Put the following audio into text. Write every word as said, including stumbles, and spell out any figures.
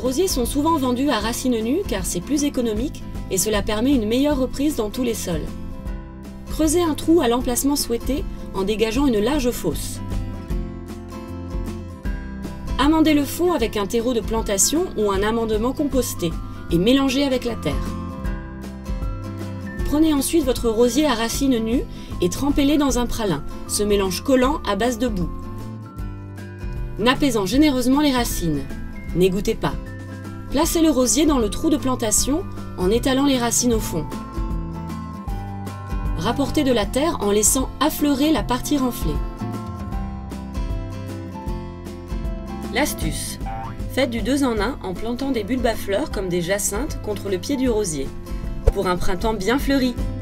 rosiers sont souvent vendus à racines nues car c'est plus économique et cela permet une meilleure reprise dans tous les sols. Creusez un trou à l'emplacement souhaité en dégageant une large fosse. Amendez le fond avec un terreau de plantation ou un amendement composté et mélangez avec la terre. Prenez ensuite votre rosier à racines nues et trempez-les dans un pralin, ce mélange collant à base de boue. Nappez-en généreusement les racines. N'égouttez pas. Placez le rosier dans le trou de plantation en étalant les racines au fond. Rapportez de la terre en laissant affleurer la partie renflée. L'astuce: faites du deux en un en plantant des bulbes à fleurs comme des jacinthes contre le pied du rosier, pour un printemps bien fleuri.